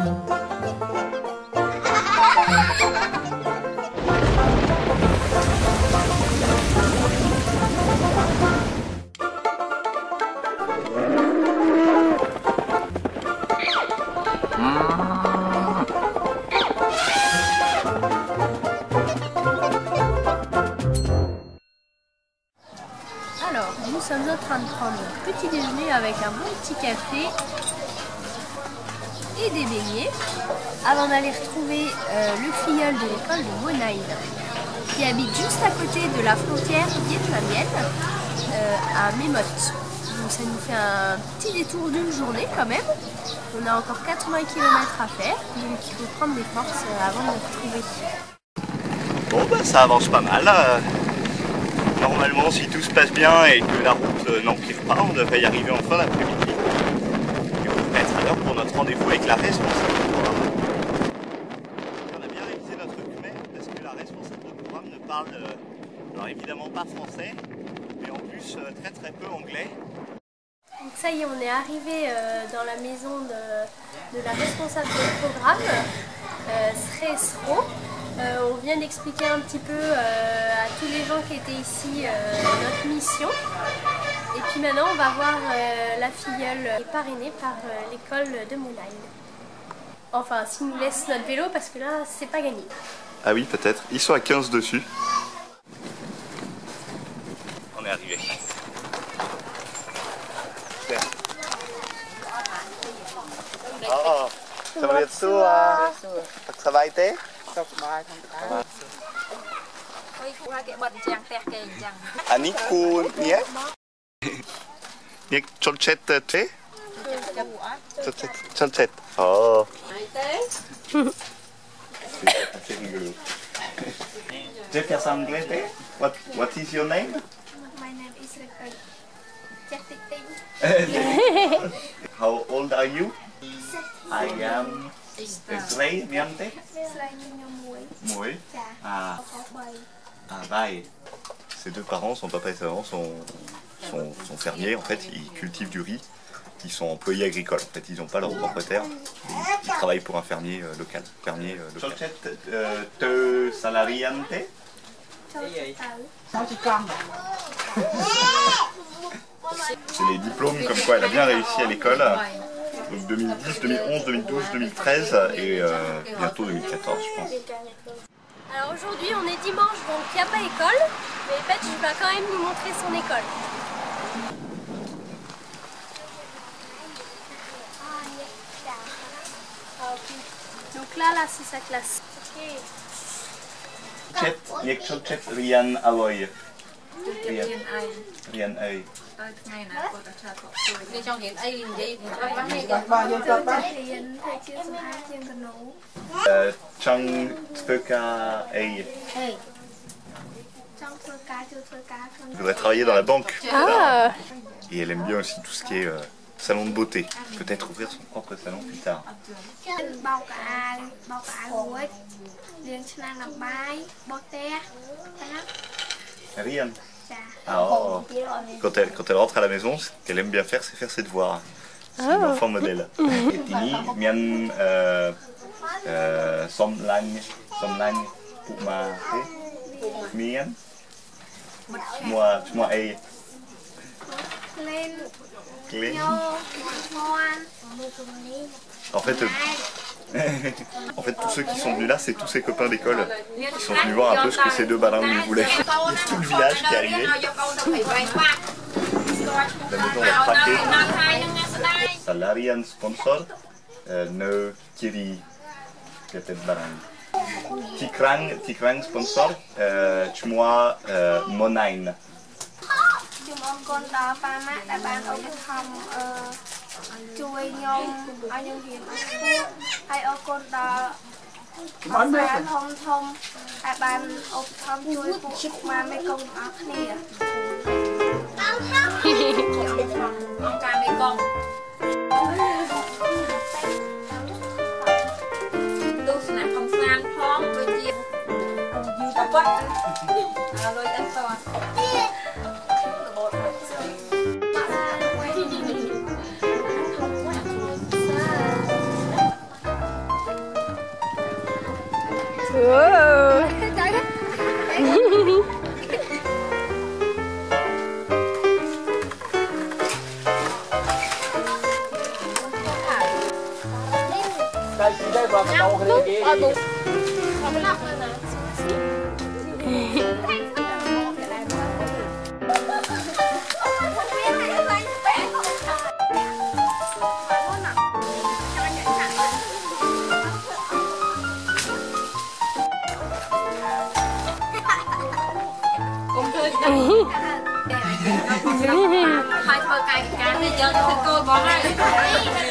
Alors, nous sommes en train de prendre notre petit déjeuner avec un bon petit café et des beignets avant d'aller retrouver le filleul de l'école de Monaï qui habite juste à côté de la frontière vietnamienne à Mê Mot. Donc ça nous fait un petit détour d'une journée quand même. On a encore 80 km à faire, donc il faut prendre des forces avant de le retrouver. Bon bah ça avance pas mal. Normalement, si tout se passe bien et que la route n'empire pas, on devrait y arriver en fin d'après-midi. Et on devrait être à l'heure pour notre rendez-vous avec la responsable de programme. On a bien révisé notre document parce que la responsable de programme ne parle alors évidemment pas français, mais en plus très peu anglais. Donc ça y est, on est arrivé dans la maison de la responsable de programme, Sresro. On vient d'expliquer un petit peu à tous les gens qui étaient ici notre mission. Et puis maintenant, on va voir la filleule qui est parrainée par l'école de Monaï. Enfin, s'ils nous laissent notre vélo, parce que là, c'est pas gagné. Ah oui, peut-être. Ils sont à 15 dessus. On est arrivé. Oh, ça va être ça. Ça va être? Ani ku nie? Nie cholchet te? Cholchet. Oh. C'est rigolo. Tu fais ça en anglais, te? What is your name? My name is Jatik. How old are you? I am Israel, miante? Moué. Ah. Ah, bye. Ses deux parents, son papa et sa maman, sont fermiers. En fait, ils cultivent du riz. Ils sont employés agricoles. En fait, ils n'ont pas leur propre terre. Ils travaillent pour un fermier local. Te salariante? C'est les diplômes comme quoi elle a bien réussi à l'école. Donc 2010, 2011, 2012, 2013 et bientôt 2014, je pense. Alors aujourd'hui, on est dimanche, donc il n'y a pas école. Mais Petch va quand même nous montrer son école. Donc là, c'est sa classe. Chet, niech chet Rian Aloy. Rian Ay. Chang Tveka Ay. Je voudrais travailler dans la banque. Ah. Et elle aime bien aussi tout ce qui est salon de beauté. Peut-être ouvrir son propre salon plus tard. Rian. Oh. Quand elle rentre à la maison, ce qu'elle aime bien faire, c'est faire ses devoirs. C'est une enfant modèle. Et Tini, mian somlang puma mian. Moi ay. Clé. En fait, tous ceux qui sont venus là, c'est tous ses copains d'école qui sont venus voir un peu ce que ces deux balingues voulaient. Il y a tout le village qui est arrivé. La maison est craquée. Salarian sponsor, ne kiri peut-être balingue. Tikrang sponsor, chmois monain. ខ្ញុំអរគុណដល់ប៉ាម៉ាក់ដែលបានឧបត្ថម្ភជួយខ្ញុំឲ្យខ្ញុំរៀនឲ្យខ្ពស់ហើយអរគុណដល់បងប្អូនធំដែលបានឧបត្ថម្ភជួយពួកម៉ាមេកុំទាំងអស់គ្នាបងកាមេកុំទស្សនៈកំសាន្តផងដូចជាយូតបាត់លុយអត់ត À cây kia đây và đầu kia kia. Hai thôi cài cá thì giờ tôi cô bỏ ra.